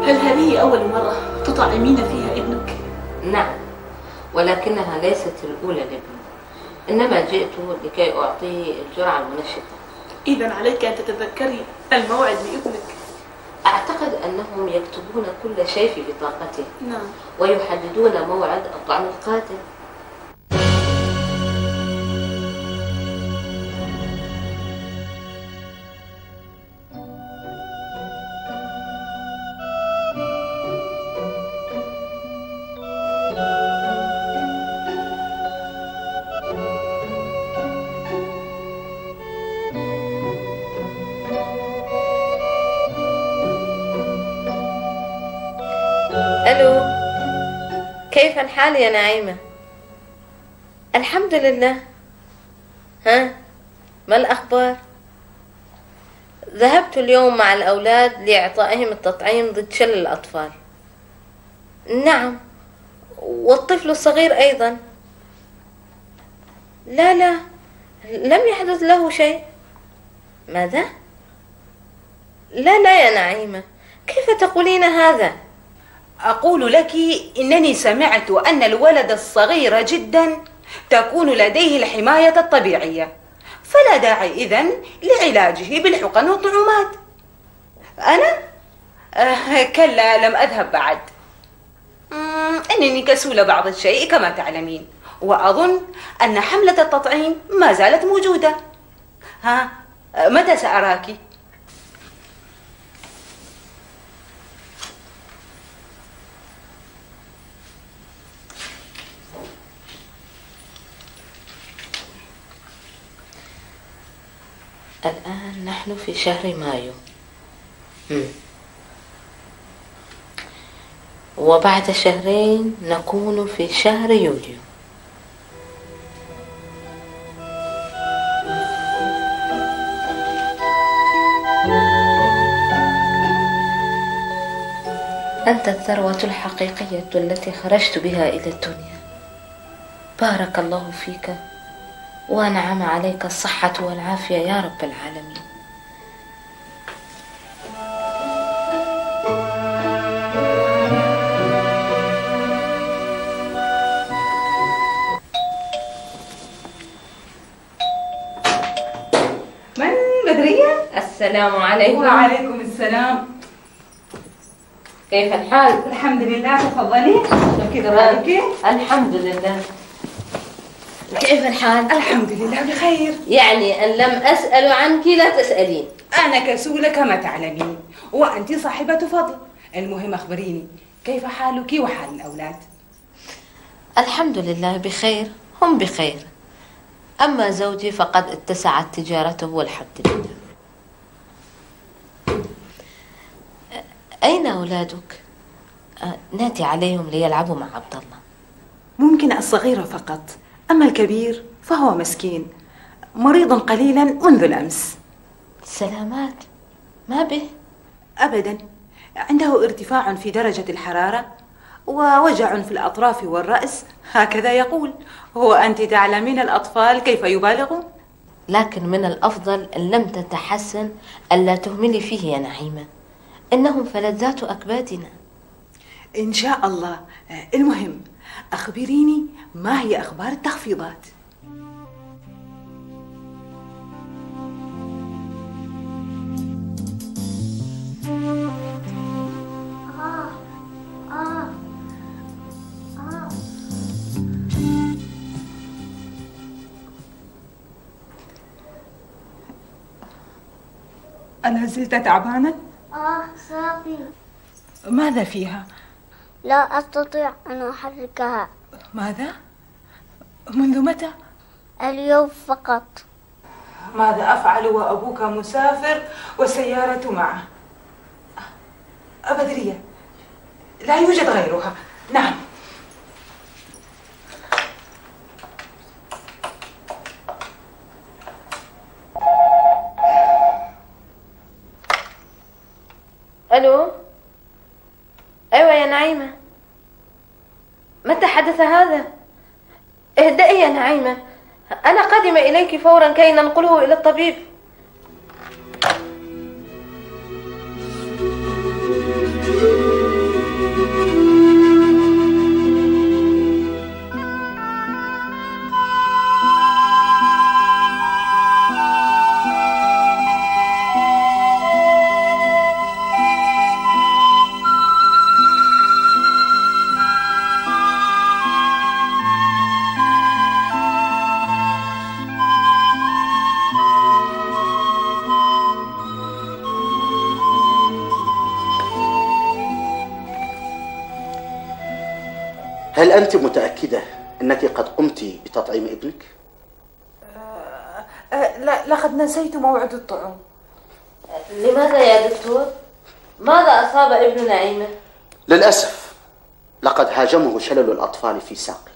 هل هذه أول مرة تطعمين فيها ابنك؟ نعم، ولكنها ليست الأولى لابني، إنما جئت لكي أعطيه الجرعة المنشطة. إذن عليك أن تتذكري الموعد لابنك. أعتقد أنهم يكتبون كل شيء في بطاقته. نعم. ويحددون موعد الطعن القادم. ألو، كيف الحال يا نعيمة؟ الحمد لله. ها، ما الأخبار؟ ذهبت اليوم مع الأولاد لإعطائهم التطعيم ضد شلل الأطفال. نعم، والطفل الصغير أيضا. لا، لم يحدث له شيء. ماذا؟ لا يا نعيمة، كيف تقولين هذا؟ أقول لك إنني سمعت أن الولد الصغير جدا تكون لديه الحماية الطبيعية، فلا داعي إذن لعلاجه بالحقن والطعومات. أنا؟ كلا، لم أذهب بعد. إنني كسولة بعض الشيء كما تعلمين، وأظن أن حملة التطعيم ما زالت موجودة. ها، متى سأراك؟ الآن نحن في شهر مايو، وبعد شهرين نكون في شهر يوليو. أنت الثروة الحقيقية التي خرجت بها إلى الدنيا. بارك الله فيك وأنعم عليك الصحة والعافية يا رب العالمين. من بدرية؟ السلام عليكم. وعليكم السلام. كيف الحال؟ الحمد لله، تفضلي. كيف حالك؟ الحمد لله. كيف الحال؟ الحمد لله بخير. يعني أن لم أسأل عنك لا تسألين. أنا كسولة كما تعلمين، وأنت صاحبة فضل. المهم أخبريني، كيف حالك وحال الأولاد؟ الحمد لله بخير، هم بخير. أما زوجي فقد اتسعت تجارته والحمد لله. أين أولادك؟ ناتي عليهم ليلعبوا مع عبد الله. ممكن الصغير فقط، أما الكبير فهو مسكين، مريض قليلا منذ الأمس. سلامات، ما به؟ أبدا، عنده ارتفاع في درجة الحرارة ووجع في الأطراف والرأس، هكذا يقول. وأنت تعلمين الأطفال كيف يبالغون. لكن من الأفضل أن لم تتحسن ألا تهملي فيه يا نعيمة، إنهم فلذات أكبادنا. إن شاء الله. المهم أخبريني، ما هي أخبار التخفيضات؟ ألا زلت تعبانة؟ صافي. ماذا فيها؟ لا أستطيع أن أحركها. ماذا؟ منذ متى؟ اليوم فقط. ماذا أفعل وأبوك مسافر والسيارة معه؟ بدرية، لا يوجد غيرها. نعم. ألو، أيوة يا نعيمة، متى حدث هذا؟ اهدئي يا نعيمة، أنا قادمة إليك فورا كي ننقله إلى الطبيب. هل أنت متأكدة أنك قد قمت بتطعيم ابنك؟ لا، لقد نسيت موعد الطعوم. لماذا يا دكتور؟ ماذا أصاب ابن نعيمة؟ للأسف لقد هاجمه شلل الأطفال في ساقه.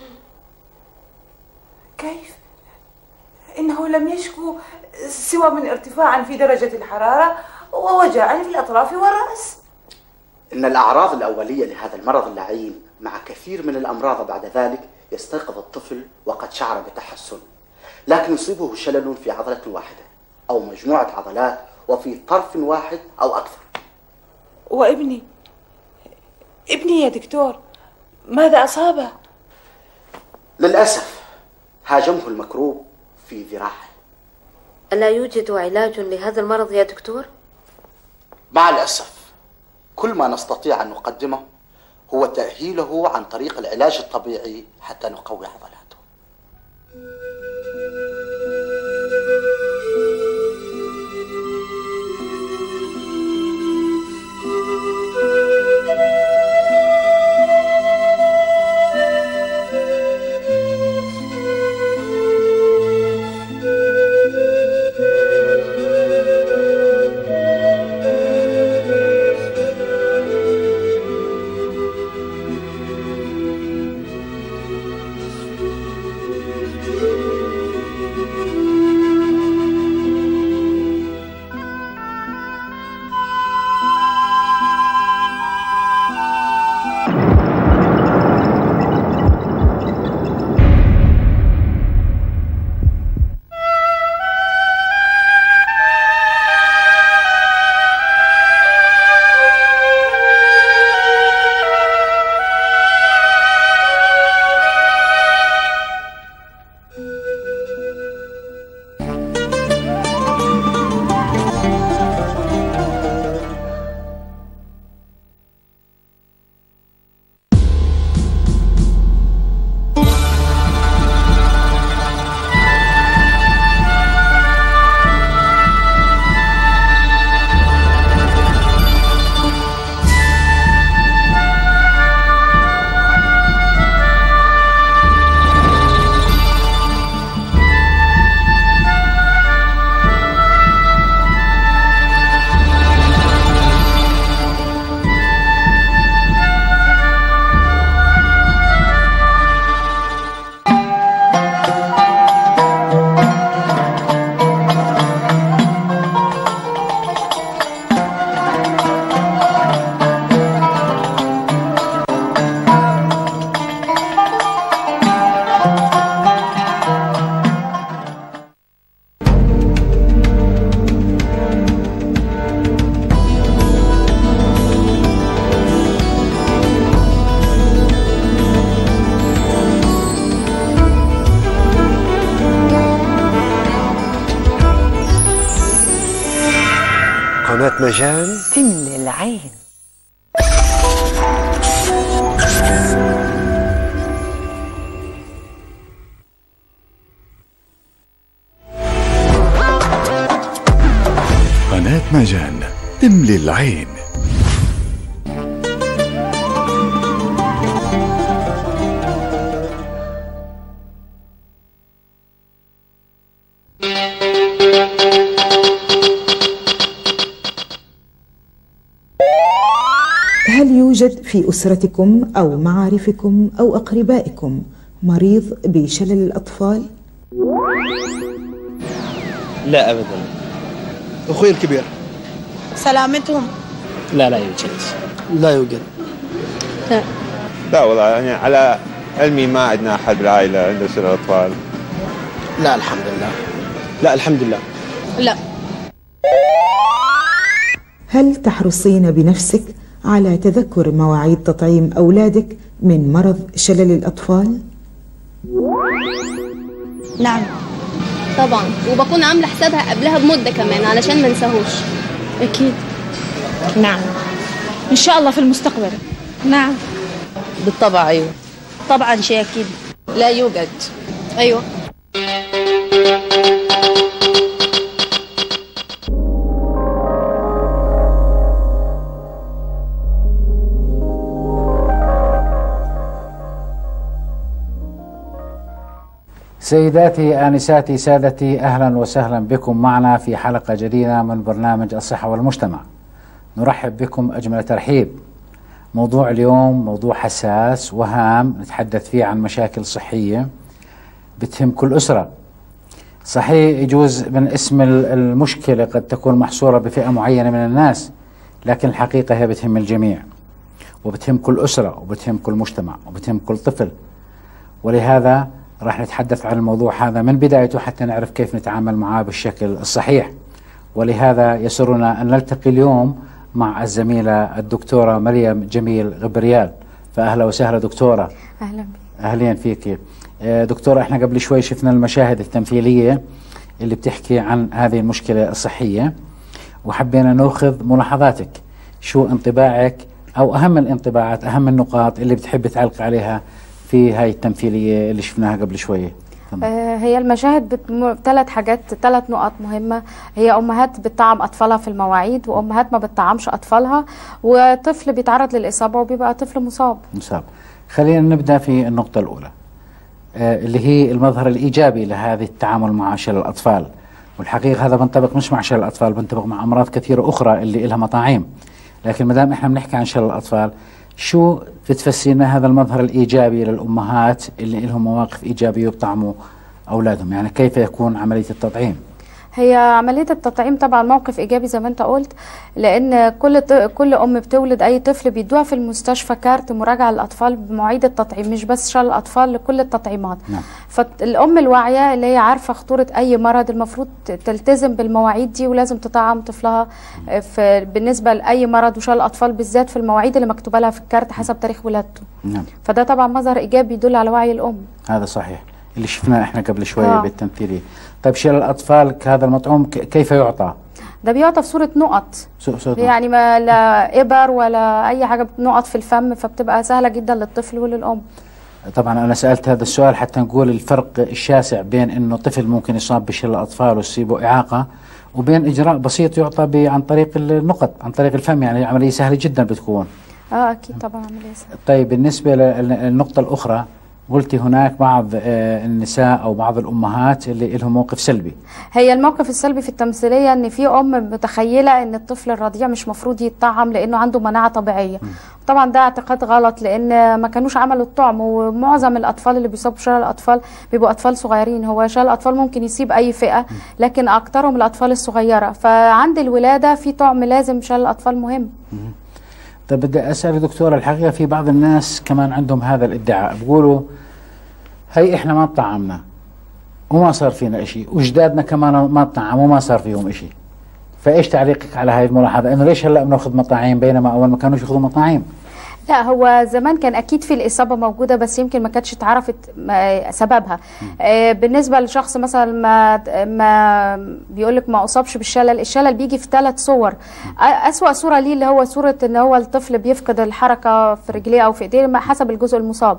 كيف؟ إنه لم يشكو سوى من ارتفاع في درجة الحرارة ووجع في الأطراف والرأس. إن الأعراض الأولية لهذا المرض اللعين مع كثير من الأمراض بعد ذلك يستيقظ الطفل وقد شعر بتحسن، لكن يصيبه شلل في عضلة واحدة أو مجموعة عضلات وفي طرف واحد أو أكثر. وابني يا دكتور ماذا أصابه؟ للأسف هاجمه المكروب في ذراعه. ألا يوجد علاج لهذا المرض يا دكتور؟ مع الأسف كل ما نستطيع أن نقدمه هو تأهيله عن طريق العلاج الطبيعي حتى نقوي عضلاته. قناة مجان تملي العين. قناة مجان تملي العين. هل يوجد في أسرتكم أو معارفكم أو أقربائكم مريض بشلل الأطفال؟ لا أبدا. أخوي الكبير سلامتهم؟ لا يوجد. لا يوجد. لا والله، يعني على علمي ما عندنا أحد بالعائلة عنده شلل أطفال. لا الحمد لله. لا الحمد لله. لا. هل تحرصين بنفسك على تذكر مواعيد تطعيم أولادك من مرض شلل الأطفال؟ نعم طبعا، وبكون عاملة حسابها قبلها بمدة كمان علشان ما ننساهوش. أكيد. نعم إن شاء الله في المستقبل. نعم بالطبع. أيوة طبعا شيء أكيد. لا يوجد. أيوة. سيداتي آنساتي سادتي، أهلا وسهلا بكم معنا في حلقة جديدة من برنامج الصحة والمجتمع. نرحب بكم أجمل ترحيب. موضوع اليوم موضوع حساس وهام، نتحدث فيه عن مشاكل صحية بتهم كل أسرة. صحيح يجوز من اسم المشكلة قد تكون محصورة بفئة معينة من الناس، لكن الحقيقة هي بتهم الجميع وبتهم كل أسرة وبتهم كل مجتمع وبتهم كل طفل. ولهذا راح نتحدث عن الموضوع هذا من بدايته حتى نعرف كيف نتعامل معه بالشكل الصحيح. ولهذا يسرنا أن نلتقي اليوم مع الزميلة الدكتورة مريم جميل غبريال. فأهلا وسهلا دكتورة. أهلا بك. أهلين فيك دكتورة. احنا قبل شوي شفنا المشاهد التمثيلية اللي بتحكي عن هذه المشكلة الصحية، وحبينا ناخذ ملاحظاتك. شو انطباعك أو أهم الانطباعات، أهم النقاط اللي بتحب تعلق عليها في هاي التمثيلية اللي شفناها قبل شوية؟ هي المشاهد ثلاث نقط مهمة. هي أمهات بتطعم أطفالها في المواعيد، وأمهات ما بتطعمش أطفالها، وطفل بيتعرض للإصابة وبيبقى طفل مصاب. خلينا نبدأ في النقطة الأولى اللي هي المظهر الإيجابي لهذه التعامل مع شلل الأطفال. والحقيقة هذا بنطبق مش مع شلل الأطفال، بنطبق مع أمراض كثيرة أخرى اللي إلها مطاعيم. لكن ما دام إحنا بنحكي عن شلل الأطفال، شو بتفسر لنا هذا المظهر الإيجابي للأمهات اللي لهم مواقف إيجابية وبطعموا أولادهم؟ يعني كيف يكون عملية التطعيم؟ هي عملية التطعيم طبعا موقف إيجابي زي ما أنت قلت، لأن كل أم بتولد أي طفل بيدوها في المستشفى كارت مراجعة للأطفال بمواعيد التطعيم، مش بس شلل الأطفال، لكل التطعيمات. نعم. فالأم الواعية اللي هي عارفة خطورة أي مرض المفروض تلتزم بالمواعيد دي، ولازم تطعم طفلها بالنسبة لأي مرض، وشلل الأطفال بالذات في المواعيد اللي مكتوبة لها في الكارت حسب تاريخ ولادته. نعم. فده طبعا مظهر إيجابي يدل على وعي الأم. هذا صحيح اللي شفناه احنا قبل شوية بالتمثيلية. طيب شلل الأطفال هذا المطعوم كيف يعطى؟ ده بيعطى في صورة نقط، يعني ما لا إبر ولا أي حاجة، نقط في الفم، فبتبقى سهلة جدا للطفل وللأم. طبعا أنا سألت هذا السؤال حتى نقول الفرق الشاسع بين إنه طفل ممكن يصاب بشلل الأطفال ويصيبه إعاقة، وبين إجراء بسيط يعطى عن طريق النقط، عن طريق الفم، يعني عملية سهلة جدا بتكون. أكيد طبعا عملية سهلة. طيب بالنسبة للنقطة الأخرى، قلتي هناك بعض النساء أو بعض الأمهات اللي لهم موقف سلبي. هي الموقف السلبي في التمثيلية إن في أم متخيلة إن الطفل الرضيع مش مفروض يتطعم لأنه عنده مناعة طبيعية. طبعا ده اعتقاد غلط، لأن ما كانوش عملوا الطعم، ومعظم الأطفال اللي بيصابوا بشلل الأطفال بيبقوا أطفال صغيرين. هو شلل الأطفال ممكن يصيب أي فئة، لكن أكترهم الأطفال الصغيرة. فعند الولادة في طعم لازم، شلل الأطفال مهم. طيب بدي أسأل دكتورة، الحقيقة في بعض الناس كمان عندهم هذا الادعاء، بيقولوا هي احنا ما طعمنا وما صار فينا اشي، وجدادنا كمان ما طعموا وما صار فيهم اشي. فايش تعليقك على هاي الملاحظة، انه ليش هلا بناخذ مطاعيم بينما اول ما كانوش ياخذوا مطاعيم؟ لا، هو زمان كان اكيد في الاصابه موجوده، بس يمكن ما كانتش اتعرفت سببها. بالنسبه لشخص مثلا ما بيقول لك ما اصابش بالشلل، الشلل بيجي في 3 صور. اسوأ صوره ليه اللي هو صوره ان هو الطفل بيفقد الحركه في رجليه او في ايديه حسب الجزء المصاب.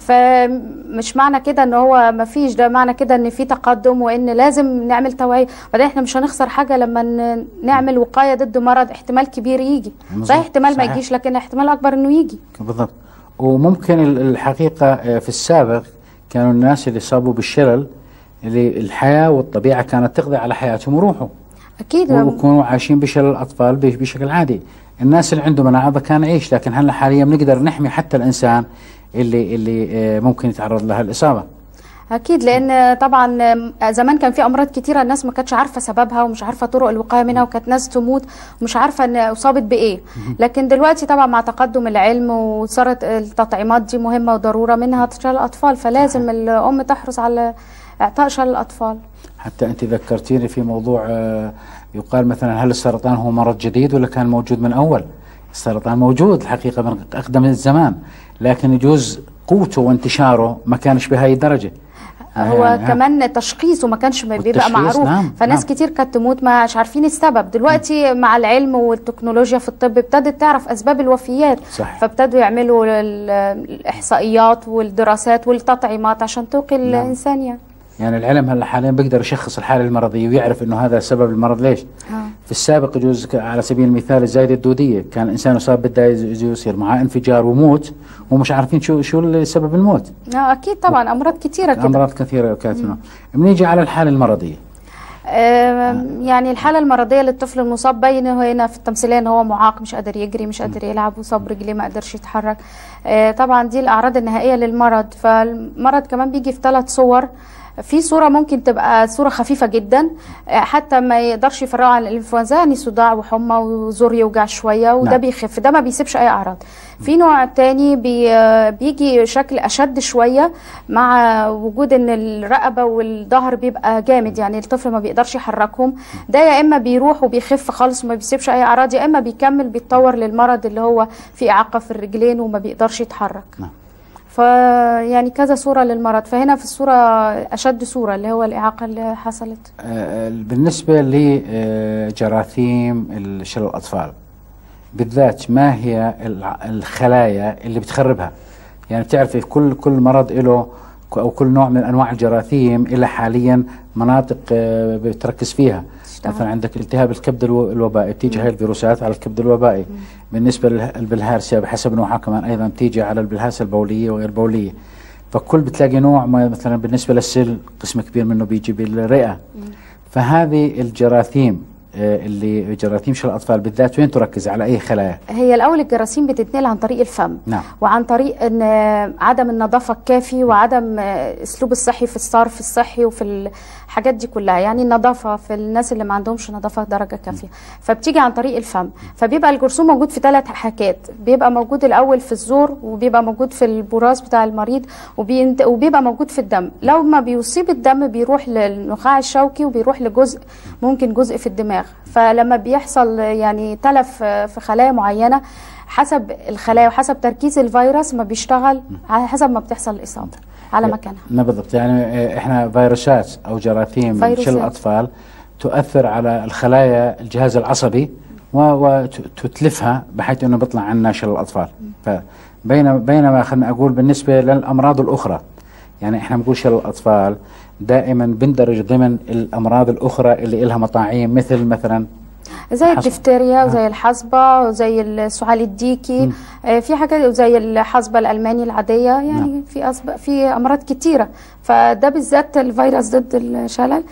فمش معنى كده ان هو ما فيش، ده معنى كده ان في تقدم وان لازم نعمل توعيه. وبعدين احنا مش هنخسر حاجه لما نعمل وقايه ضد مرض احتمال كبير يجي. صحيح احتمال ما يجيش، لكن احتمال اكبر انه يجي. بالضبط. وممكن الحقيقة في السابق كانوا الناس اللي صابوا بالشلل اللي الحياة والطبيعة كانت تقضي على حياتهم وروحوا. أكيد. ويكونوا عايشين بشلل الأطفال بشكل عادي. الناس اللي عنده مناعة كان يعيش، لكن هلا حاليا بنقدر نحمي حتى الإنسان اللي ممكن يتعرض لها الإصابة. أكيد، لأن طبعا زمان كان في أمراض كتيرة الناس ما كانتش عارفة سببها ومش عارفة طرق الوقاية منها، وكانت ناس تموت ومش عارفة إن أصابت بإيه. لكن دلوقتي طبعا مع تقدم العلم وصارت التطعيمات دي مهمة وضرورة، منها شلل الأطفال، فلازم الأم تحرص على إعطاء شلل الأطفال. حتى أنت ذكرتيني في موضوع يقال مثلا هل السرطان هو مرض جديد ولا كان موجود من أول؟ السرطان موجود الحقيقة من أقدم الزمان، لكن يجوز قوته وانتشاره ما كانش بهاي الدرجة. هو يعني كمان تشخيصه ما كانش بيبقى معروف. فناس كتير كانت تموت مش عارفين السبب. دلوقتي مع العلم والتكنولوجيا في الطب ابتدت تعرف اسباب الوفيات. فابتدوا يعملوا الاحصائيات والدراسات والتطعيمات عشان توقي الانسان يعني. يعني العلم هلا حاليا بيقدر يشخص الحاله المرضيه ويعرف انه هذا سبب المرض ليش. في السابق يجوز على سبيل المثال الزايده الدوديه، كان الانسان يصاب بالداء يصير معاه انفجار وموت ومش عارفين شو سبب الموت. اكيد طبعا امراض كثيره كده. امراض كثيره كانت. بنيجي على الحاله المرضيه. يعني الحالة المرضية للطفل المصاب باينة هنا في التمثيلية ان هو معاق، مش قادر يجري، مش قادر يلعب، وصاب رجليه ما قدرش يتحرك. طبعا دي الأعراض النهائية للمرض. فالمرض كمان بيجي في 3 صور. في صورة ممكن تبقى صورة خفيفة جدا حتى ما يقدرش يفرقوا عن الانفلونزا، يعني صداع وحمى وزور يوجع شوية وده بيخف، ده ما بيسيبش أي أعراض. في نوع تاني بيجي شكل أشد شوية مع وجود ان الرقبة والظهر بيبقى جامد، يعني الطفل ما بيقدرش يحركهم. ده يا إما بيروح وبيخف خالص وما بيسيبش أي أعراض، يا إما بيكمل بيتطور للمرض اللي هو في إعاقة في الرجلين وما بيقدرش يتحرك. فيعني كذا صورة للمرض. فهنا في الصورة أشد صورة اللي هو الإعاقة اللي حصلت. بالنسبة لجراثيم شلل الأطفال بالذات، ما هي الخلايا اللي بتخربها؟ يعني بتعرفي كل مرض له أو كل نوع من أنواع الجراثيم إلى حاليا مناطق بتركز فيها. مثلا عندك التهاب الكبد الوبائي بتيجي هاي الفيروسات على الكبد الوبائي. بالنسبة للبلهارسيا بحسب نوعها كمان أيضا بتيجي على البلهارسيا البولية وغير البولية. فكل بتلاقي نوع، مثلا بالنسبة للسل قسم كبير منه بيجي بالرئة. فهذه الجراثيم اللي جراثيم شلل الأطفال بالذات وين تركز على أي خلايا؟ هي الأول الجراثيم بتتنقل عن طريق الفم. نعم. وعن طريق إن عدم النظافة الكافي وعدم أسلوب الصحي في الصرف الصحي وفي الحاجات دي كلها، يعني النظافة في الناس اللي ما عندهمش نظافة درجة كافية. فبتيجي عن طريق الفم. فبيبقى الجرثوم موجود في 3 حاجات، بيبقى موجود الأول في الزور، وبيبقى موجود في البراز بتاع المريض، وبيبقى موجود في الدم. لو ما بيصيب الدم بيروح للنخاع الشوكي وبيروح لجزء، ممكن جزء في الدماغ. فلما بيحصل يعني تلف في خلايا معينة حسب الخلايا وحسب تركيز الفيروس ما بيشتغل على حسب ما بتحصل الإصابة على مكانها. بالضبط. يعني احنا فيروسات او جراثيم شلل الاطفال تؤثر على الخلايا الجهاز العصبي وتتلفها بحيث انه بيطلع عنا شلل الاطفال. بينما خلينا اقول بالنسبه للامراض الاخرى، يعني احنا بنقول شلل الاطفال دائما بندرج ضمن الامراض الاخرى اللي لها مطاعيم، مثلا زي الدفتيريا وزي الحصبة وزي السعال الديكي. في حاجات زي الحصبة الألماني العادية، يعني في أمراض كتيرة. فده بالذات الفيروس ضد الشلل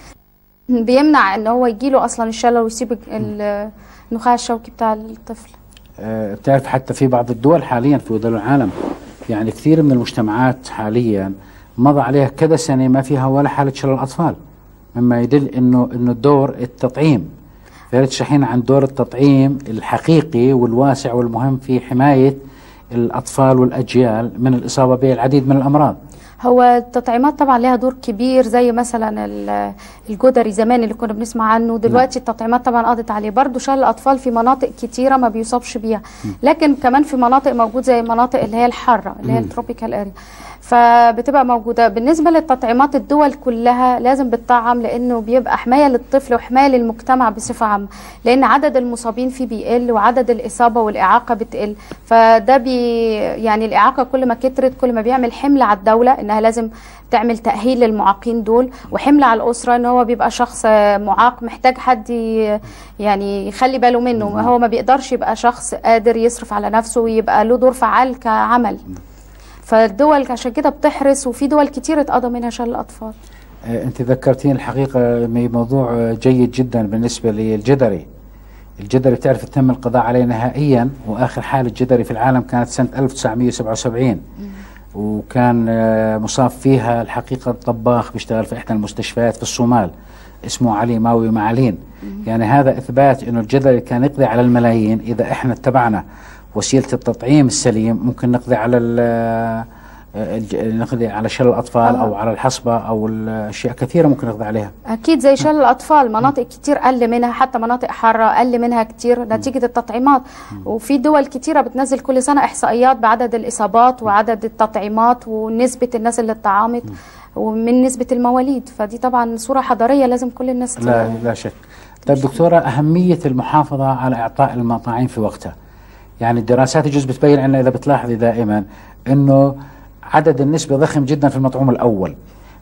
بيمنع ان هو يجيله اصلا الشلل ويسيب النخاع الشوكي بتاع الطفل. بتعرف حتى في بعض الدول حاليا في دول العالم، يعني كثير من المجتمعات حاليا مضى عليها كذا سنة ما فيها ولا حالة شلل أطفال، مما يدل انه دور التطعيم. فياريت تشرحين عن دور التطعيم الحقيقي والواسع والمهم في حماية الأطفال والأجيال من الإصابة بالعديد من الأمراض. هو التطعيمات طبعا لها دور كبير، زي مثلا الجدري زمان اللي كنا بنسمع عنه، دلوقتي التطعيمات طبعا قضت عليه. برضو شلل الأطفال في مناطق كتيرة ما بيصابش بيها، لكن كمان في مناطق موجود زي المناطق اللي هي الحارة اللي هي التروبيكال اريا، فبتبقى موجودة. بالنسبة للتطعيمات الدول كلها لازم بتطعم، لأنه بيبقى حماية للطفل وحماية للمجتمع بصفة عامة، لأن عدد المصابين فيه بيقل وعدد الإصابة والإعاقة بتقل. فده يعني الإعاقة كل ما كترت كل ما بيعمل حمل على الدولة إنها لازم تعمل تأهيل للمعاقين دول، وحمل على الأسرة إن هو بيبقى شخص معاق محتاج حد يعني يخلي باله منه، هو ما بيقدرش يبقى شخص قادر يصرف على نفسه ويبقى له دور فعال كعمل. فالدول عشان كده بتحرص، وفي دول كتير اتقضى منها شلل الأطفال. أنت ذكرتين الحقيقة موضوع جيد جدا بالنسبة للجدري. الجدري بتعرف تم القضاء عليه نهائيا، وآخر حالة جدري في العالم كانت سنة 1977 وكان مصاب فيها الحقيقة طباخ بيشتغل في إحدى المستشفيات في الصومال اسمه علي ماوي معالين. يعني هذا إثبات إنه الجدري كان يقضي على الملايين إذا إحنا اتبعنا وسيلة التطعيم السليم. ممكن نقضي على شلل الأطفال أو على الحصبة أو أشياء كثيرة ممكن نقضي عليها. أكيد زي شلل الأطفال مناطق كتير قل منها، حتى مناطق حارة قل منها كتير نتيجة التطعيمات. وفي دول كتيرة بتنزل كل سنة إحصائيات بعدد الإصابات وعدد التطعيمات ونسبة الناس اللي اتطعمت ومن نسبة المواليد. فدي طبعا صورة حضارية لازم كل الناس لا شك. طيب دكتورة، أهمية المحافظة على إعطاء المطاعيم في وقتها. يعني الدراسات يجوز بتبين عنا إذا بتلاحظي دائما أنه عدد النسبة ضخم جدا في المطعوم الأول،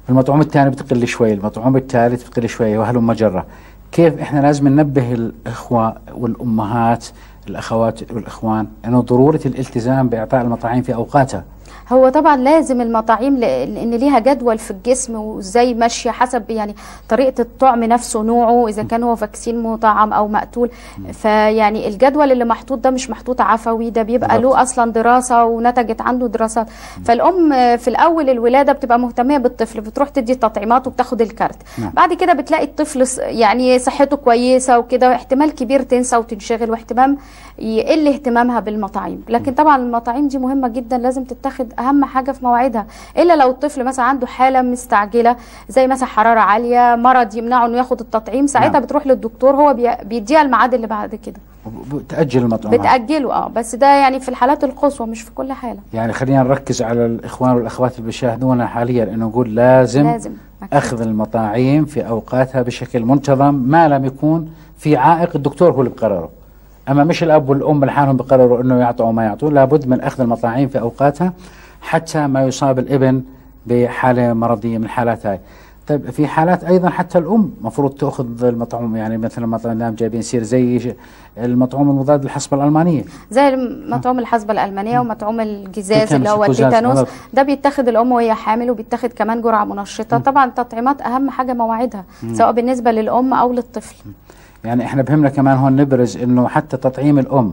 المطعوم الثاني بتقل شوي، المطعوم الثالث بتقل شوي، وهلم مجرة. كيف احنا لازم ننبه الإخوة والأمهات الأخوات والإخوان أنه ضرورة الالتزام بإعطاء المطاعيم في أوقاتها. هو طبعا لازم المطاعيم لان ليها جدول في الجسم وازاي ماشيه حسب يعني طريقه الطعم نفسه، نوعه، اذا كان هو فاكسين مطعم او مقتول. فيعني الجدول اللي محطوط ده مش محطوط عفوي، ده بيبقى له اصلا دراسه ونتجت عنده دراسات. فالام في الاول الولاده بتبقى مهتميه بالطفل، بتروح تدي التطعيمات وبتاخد الكارت. بعد كده بتلاقي الطفل يعني صحته كويسه وكده، احتمال كبير تنسى وتنشغل، واحتمال يقل اهتمامها بالمطاعيم. لكن طبعا المطاعيم دي مهمه جدا، لازم تتاخد اهم حاجه في مواعيدها، الا لو الطفل مثلا عنده حاله مستعجله زي مثلا حراره عاليه، مرض يمنعه انه ياخد التطعيم، ساعتها بتروح للدكتور، هو بيديها الميعاد اللي بعد كده. بتاجل المطعومات، بتاجله بس ده يعني في الحالات القصوى مش في كل حاله. يعني خلينا نركز على الاخوان والاخوات اللي بيشاهدونا حاليا، انه نقول لازم اخذ المطاعيم في اوقاتها بشكل منتظم، ما لم يكون في عائق الدكتور هو اللي بقرره. اما مش الاب والام لحالهم بقرروا انه يعطوا او ما يعطوا، لابد من اخذ المطاعيم في اوقاتها حتى ما يصاب الابن بحاله مرضيه من الحالات هاي. طيب في حالات ايضا حتى الام مفروض تاخذ المطعوم، يعني مثلا مثلا جايبين سير زي المطعوم المضاد للحصبه الالمانيه، زي مطعوم الحصبه الالمانيه ومطعوم الجزاز اللي هو التيتانوس، ده بيتاخد الام وهي حامل، وبيتاخد كمان جرعه منشطه. طبعا التطعيمات اهم حاجه مواعيدها سواء بالنسبه للام او للطفل. يعني احنا بهمنا كمان هون نبرز انه حتى تطعيم الام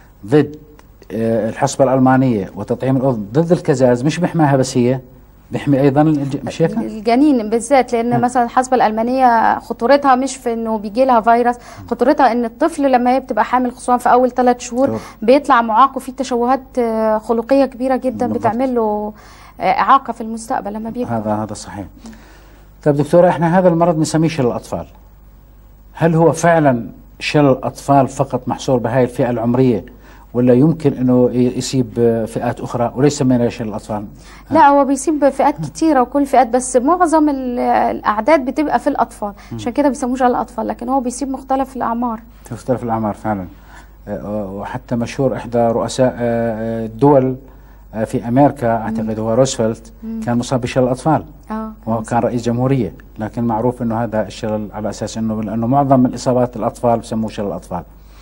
ضد الحصبه الالمانيه وتطعيم الام ضد الكزاز مش بيحماها بس، هي بيحمي ايضا مش هيك؟ الجنين بالذات، لان مثلا الحصبه الالمانيه خطورتها مش في انه بيجي لها فيروس، خطورتها ان الطفل لما هي بتبقى حامل خصوصا في اول 3 شهور بيطلع معاق وفيه تشوهات خلقيه كبيره جدا بتعمل له اعاقه في المستقبل لما بيكبر. هذا صحيح. طيب دكتوره، احنا هذا المرض بنسميه شلل الاطفال. هل هو فعلا شلل الاطفال فقط محصور بهاي الفئه العمريه، ولا يمكن انه يصيب فئات اخرى وليس من شلل الاطفال؟ لا، هو بيصيب فئات كتيره وكل فئات، بس معظم الاعداد بتبقى في الاطفال، عشان كده بيسموه شلل الاطفال، لكن هو بيصيب مختلف الاعمار. مختلف الاعمار فعلا. وحتى مشهور احدى رؤساء الدول في امريكا، اعتقد هو روزفلت، كان مصاب بشلل الاطفال، وهو كان رئيس جمهوريه، لكن معروف انه هذا الشلل على اساس انه معظم من اصابات الاطفال بسموه شلل الاطفال.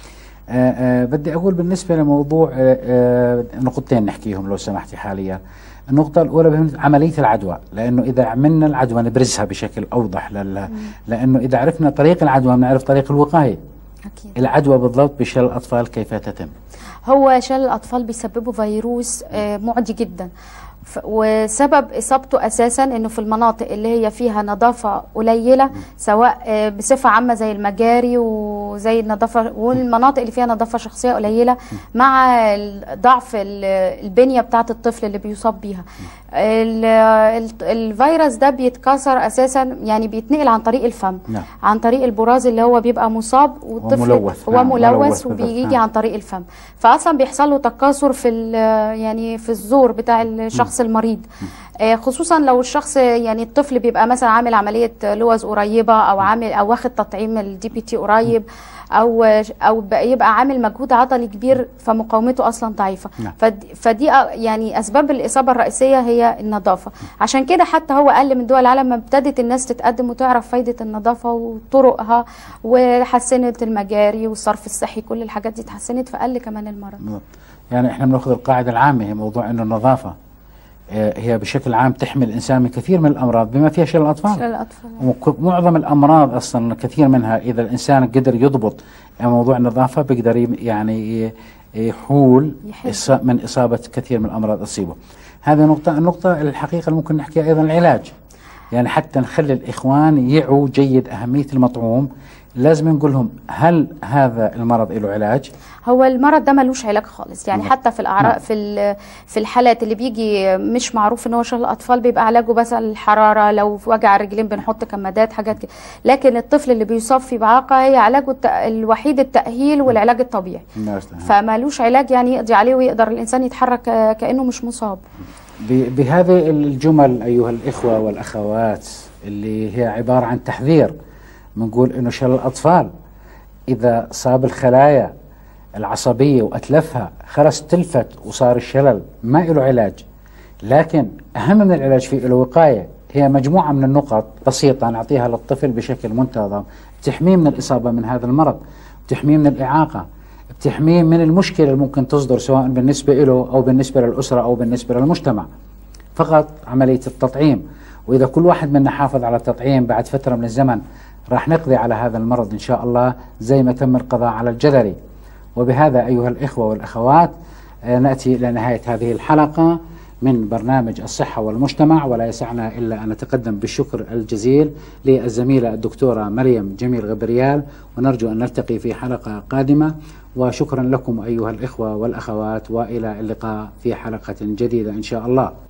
بدي أقول بالنسبة لموضوع نقطتين نحكيهم لو سمحتي حاليا. النقطة الأولى عملية العدوى، لأنه إذا عملنا العدوى نبرزها بشكل أوضح، لأنه إذا عرفنا طريق العدوى بنعرف طريق الوقاية. أكيد. العدوى بالضبط بشلل الأطفال كيف تتم؟ هو شلل الأطفال بيسببه فيروس معدي جدا، وسبب اصابته اساسا انه في المناطق اللي هي فيها نظافه قليله، سواء بصفه عامه زي المجاري وزي النظافه، والمناطق اللي فيها نظافه شخصيه قليله، مع ضعف البنيه بتاعه الطفل اللي بيصاب بيها. الفيروس ده بيتكاثر اساسا، يعني بيتنقل عن طريق الفم، عن طريق البراز اللي هو بيبقى مصاب، والطفل هو ملوث وبيجي عن طريق الفم، فاصلا بيحصل له تكاثر في يعني في الزور بتاع الشخص المريض. خصوصا لو الشخص يعني الطفل بيبقى مثلا عامل عمليه لوز قريبه، او عامل او واخد تطعيم الدي بي تي قريب، او يبقى عامل مجهود عضلي كبير، فمقاومته اصلا ضعيفه. فدي يعني اسباب الاصابه الرئيسيه هي النظافه. عشان كده حتى هو قل من دول العالم ما ابتدت الناس تتقدم وتعرف فايده النظافه وطرقها، وحسنت المجاري والصرف الصحي، كل الحاجات دي اتحسنت، فقل كمان المرض. يعني احنا بناخذ القاعده العامه، هي موضوع انه النظافه هي بشكل عام تحمي الإنسان من كثير من الأمراض بما فيها شلل الأطفال. معظم الأمراض أصلا كثير منها إذا الإنسان قدر يضبط موضوع النظافة بيقدر يعني يحول من إصابة كثير من الأمراض تصيبه. هذه النقطة الحقيقة اللي ممكن نحكيها أيضا العلاج، يعني حتى نخلي الإخوان يعوا جيد أهمية المطعوم، لازم نقول لهم هل هذا المرض له علاج؟ هو المرض ده ملوش علاج خالص، يعني حتى في الاعراض في الحالات اللي بيجي مش معروف ان هو شلل الاطفال بيبقى علاجه بس الحراره، لو في وجع الرجلين بنحط كمادات حاجات كده، لكن الطفل اللي بيصاب في إعاقة هي علاجه الوحيد التاهيل والعلاج الطبيعي، فمالوش علاج يعني يقضي عليه ويقدر الانسان يتحرك كانه مش مصاب. بهذه الجمل ايها الاخوه والاخوات اللي هي عباره عن تحذير، بنقول انه شلل الاطفال اذا صاب الخلايا العصبيه واتلفها خلص تلفت وصار الشلل ما له علاج، لكن اهم من العلاج فيه له وقايه، هي مجموعة من النقط بسيطة نعطيها للطفل بشكل منتظم بتحميه من الإصابة من هذا المرض، بتحميه من الإعاقة، بتحميه من المشكلة اللي ممكن تصدر سواء بالنسبة له أو بالنسبة للأسرة أو بالنسبة للمجتمع. فقط عملية التطعيم، وإذا كل واحد منا حافظ على التطعيم بعد فترة من الزمن راح نقضي على هذا المرض إن شاء الله زي ما تم القضاء على الجدري. وبهذا أيها الإخوة والأخوات نأتي إلى نهاية هذه الحلقة من برنامج الصحة والمجتمع، ولا يسعنا إلا أن نتقدم بالشكر الجزيل للزميلة الدكتورة مريم جميل غبريال، ونرجو أن نلتقي في حلقة قادمة. وشكرا لكم أيها الإخوة والأخوات، وإلى اللقاء في حلقة جديدة إن شاء الله.